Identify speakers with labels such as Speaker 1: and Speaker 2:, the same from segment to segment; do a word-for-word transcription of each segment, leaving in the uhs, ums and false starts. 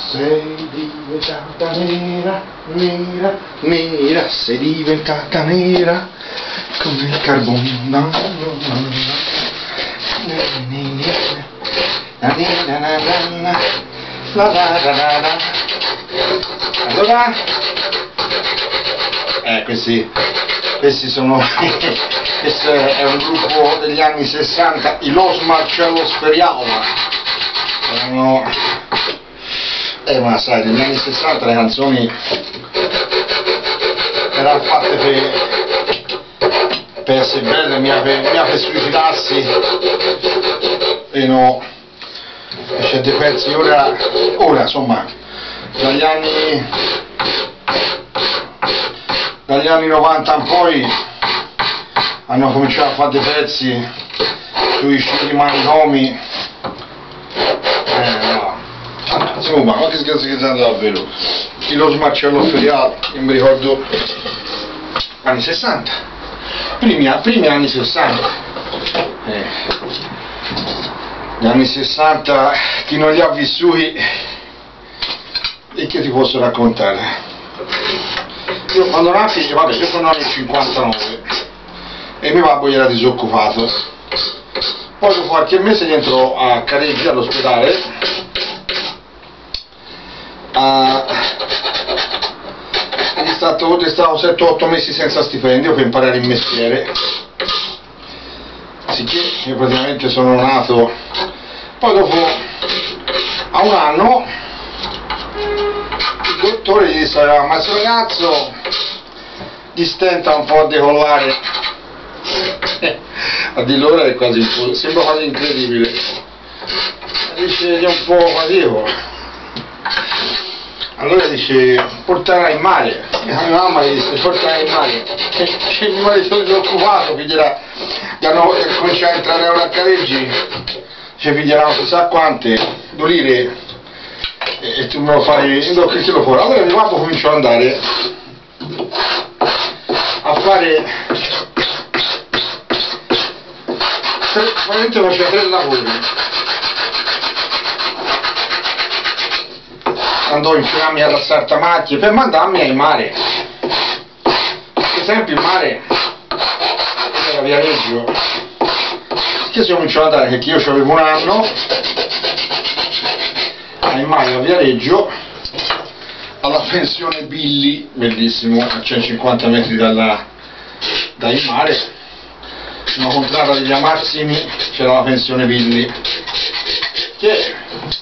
Speaker 1: Sei diventata nera, nera, nera, sei diventata nera come il carbone. No, no, no, no. Allora, eh, questi, questi sono, questo è un gruppo degli anni sessanta, i Los Marcellos Feriaula. Erano, eh ma sai, negli anni sessanta le canzoni erano fatte per, per essere belle, mica per, mica per suicidarsi, e no, c'è dei pezzi ora, ora insomma, dagli anni, dagli anni novanta in poi hanno cominciato a fare dei pezzi sui scegli manicomi. Insomma, ma che scherzo che stanno davvero? Il Los Marcellos Feriaula, io mi ricordo anni sessanta, primi, primi anni sessanta. Eh, gli anni sessanta, chi non li ha vissuti e che ti posso raccontare? Io quando nati, vabbè, io sono nato nel cinquantanove e mio babbo era disoccupato, poi dopo qualche mese rientrò a Careggi all'ospedale. Uh, è stato, è stato sette otto mesi senza stipendio per imparare il mestiere, sicché io praticamente sono nato. Poi dopo, a un anno, il dottore gli disse: ma questo ragazzo gli stenta un po' a decollare. A di l'ora è quasi, sembra quasi incredibile, dice, è un po' fatico. Allora dice: portare in mare. E la mia mamma gli disse: portare in mare. E il mio marito disoccupato, figlierà, gli hanno cominciato a entrare ora a Careggi, ci piglieranno chissà quante, due lire, e, e tu me lo fai, no, che te lo fuori. Allora mio papà cominciò ad andare a fare, probabilmente faceva tre lavori. Andò in fiamme alla Sartamacchia per mandarmi al mare. Per esempio il mare era Viareggio, che si cominciò ad andare, perché io avevo un anno, al mare a Viareggio, alla pensione Billy, bellissimo, a centocinquanta metri dalla, dal mare, una contrada di Via Massimi, c'era la pensione Billy, che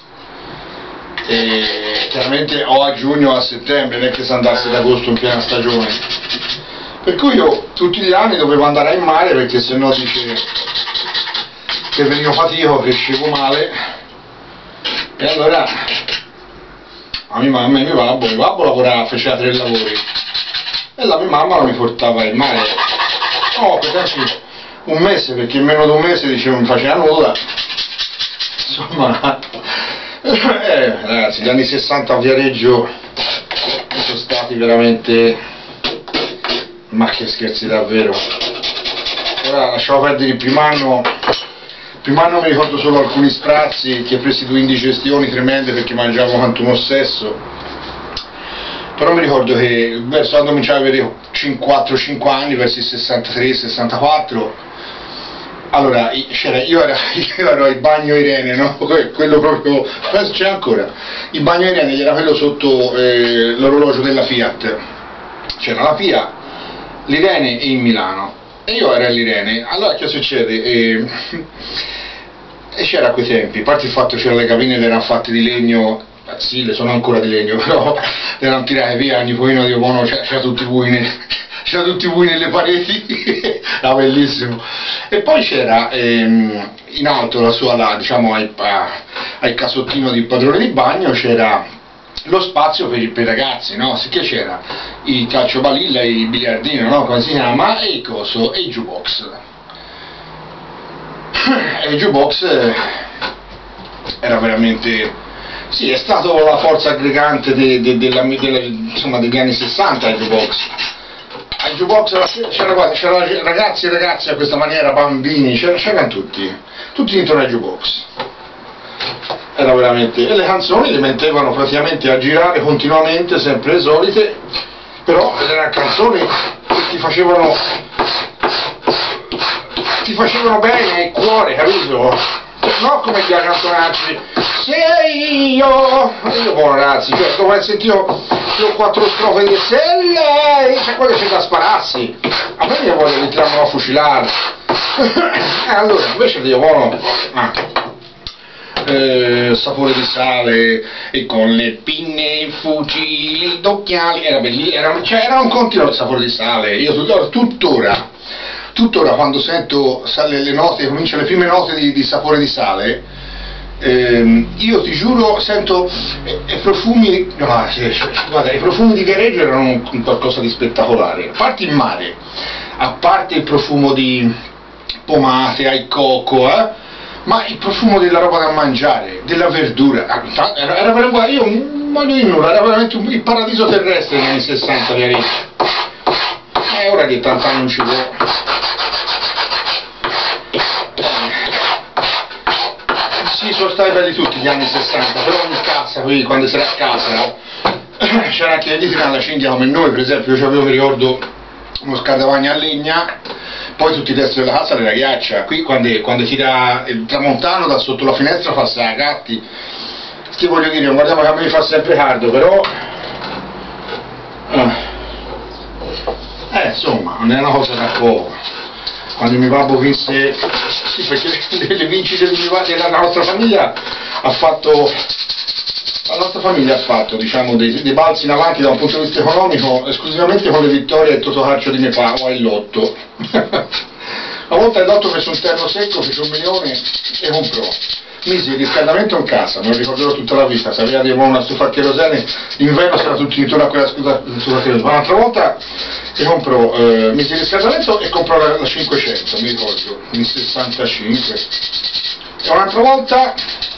Speaker 1: e chiaramente o a giugno o a settembre, non è che si andasse ad agosto in piena stagione, per cui io tutti gli anni dovevo andare in mare, perché sennò dice che venivo fatico, crescevo male. E allora a mia mamma e mio babbo, mio babbo lavorava, faceva tre lavori, e la mia mamma mi portava in mare, oh, per esempio un mese, perché in meno di un mese dicevo non faceva nulla, insomma. Eh, ragazzi, gli anni sessanta a Viareggio sono stati veramente, ma che scherzi davvero. Ora lasciamo perdere il primo anno, il primo anno mi ricordo solo alcuni sprazzi che presi due indigestioni tremende perché mangiavo quanto uno stesso, però mi ricordo che verso quando cominciavo a avere quattro cinque anni, verso il sessantatré sessantaquattro, allora, io ero, io ero il bagno Irene, no? Quello proprio, penso c'è ancora, il bagno Irene era quello sotto eh, l'orologio della Fiat, c'era la Fiat, l'Irene e il Milano, e io ero all'Irene. Allora che succede? E, e c'era a quei tempi, a parte il fatto che c'erano le cabine che erano fatte di legno, sì, le sono ancora di legno, però le erano tirate via, ogni pochino di buono, c'era tutti i buini, c'era tutti i buini nelle pareti, era bellissimo. E poi c'era ehm, in alto, la sua, là, diciamo, al, al casottino di padrone di bagno, c'era lo spazio per, per i ragazzi, no? Sicché c'era il calciobalilla, il biliardino, no? Come si chiama, e il coso, e il jukebox. E il jukebox era veramente, sì, è stato la forza aggregante de, de, della, della, insomma, degli anni sessanta il jukebox. Al jukebox c'erano ragazzi e ragazze a questa maniera, bambini, c'erano tutti, tutti intorno al jukebox. era veramente... e le canzoni le mettevano praticamente a girare continuamente, sempre le solite, però erano canzoni che ti facevano ti facevano bene il cuore, capito? No, come gli cantonacci, sei io, io buono ragazzi, cioè dopo aver sentito le quattro strofe di se lei, cioè quello c'è da spararsi, a me mi voglio ritirarmi a fucilare. E allora invece di buono, ah, eh, sapore di sale e con le pinne, i fucili, d'occhiali, era bellissimo, era, cioè, era un continuo sapore di sale. Io tuttora tuttora quando sento le, le note, cominciano le prime note di, di sapore di sale, ehm, io ti giuro sento eh, eh, profumi, no, guarda, i profumi di Viareggio erano un, un qualcosa di spettacolare, a parte il mare, a parte il profumo di pomate al cocco, eh, ma il profumo della roba da mangiare, della verdura, era, era veramente, io non voglio dire nulla, era veramente un, il paradiso terrestre negli anni sessanta Viareggio. E ora che tanti anni non ci può. Sì, sono stati belli tutti gli anni sessanta, però in casa, qui quando si era a casa, no? C'era anche le litri alla cinghia come noi, per esempio, io avevo, mi ricordo, uno scaldavagno a legna, poi tutti i testi della casa era ghiaccia, qui quando, quando tira il tramontano da sotto la finestra fa sta gatti, che voglio dire, guardiamo che a me mi fa sempre caldo, però... Eh, insomma, non è una cosa da poco. Quando mio babbo vinse, sì, perché le vincite della nostra famiglia ha fatto, la nostra famiglia ha fatto, diciamo, dei, dei balzi in avanti da un punto di vista economico esclusivamente con le vittorie del totocalcio di mio padre, o il lotto. Una volta il lotto fece un terno secco, fece un milione e comprò. Misi il riscaldamento in casa, me lo ricorderò tutta la vita, se aveva una stufa a cherosene, d'inverno c'era tutto intorno a quella stufa a cherosene. Ma un'altra volta e comprò, eh, misi il riscaldamento e comprò la, la cinquecento, mi ricordo, nel sessantacinque. E un'altra volta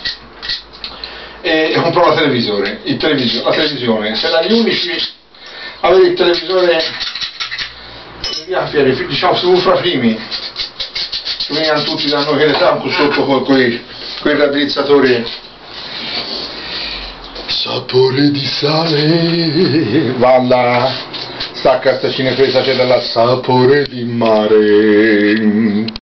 Speaker 1: e, e comprò la televisione, il televisio, la televisione, se erano gli unici avere il televisore, diciamo, su fra primi, che venivano tutti da noi, che ne stavano sotto con quei, quei raddrizzatori. Sapore di sale, valla, stacca sta cinepresa, c'è dalla sapore di mare.